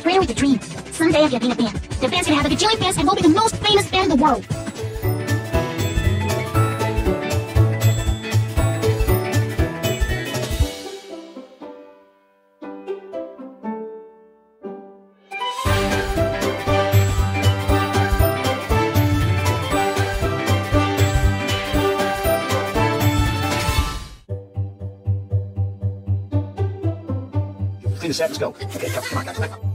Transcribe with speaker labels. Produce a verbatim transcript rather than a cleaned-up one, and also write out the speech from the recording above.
Speaker 1: prayer with a dream. Someday I'm gonna be in a band. The band's gonna have a gajillion fans and we'll be the most famous band in the world.
Speaker 2: Clean the set, let's go. Okay, come on, guys, back up.